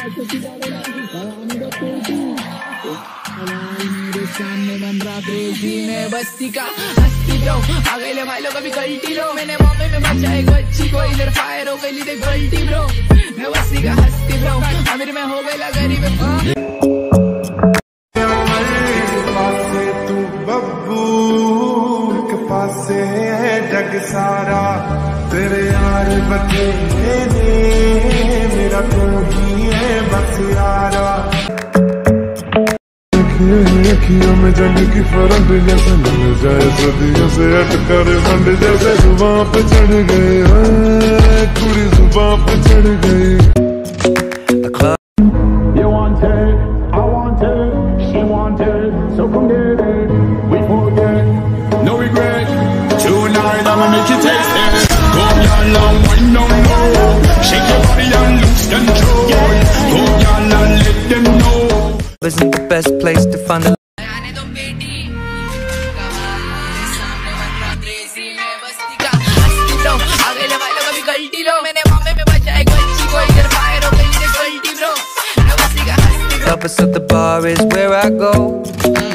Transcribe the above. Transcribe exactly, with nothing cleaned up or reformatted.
सामने बन रहा क्रेजी मैं बस्ती का हस्ती ब्रो आ गए ले भाई लोग अभी गलती लो मैंने मम्मी में बचाए बच्ची को इधर फायर हो गई देख गलती ब्रो मैं बस्ती का हस्ती ब्रो अमीर में हो गई गरीब तू बब्बू के पासे है जग सारा तेरे यार बचे मेरा तू ही है बस यारा अखियों में जंग की फरंट जैसे मिल जाए सदियों से अटकर बंड जैसे जुबां पे चढ़ गए पूरी जुबां पे चढ़ गई You want it, I want it, she want it, so come get it, we forget, no regret, tonight I'ma make you taste it, go y'all long one no more, shake your body and lose control, go y'all and let them know. Isn't the best place to find the purpose of the bar is where I go.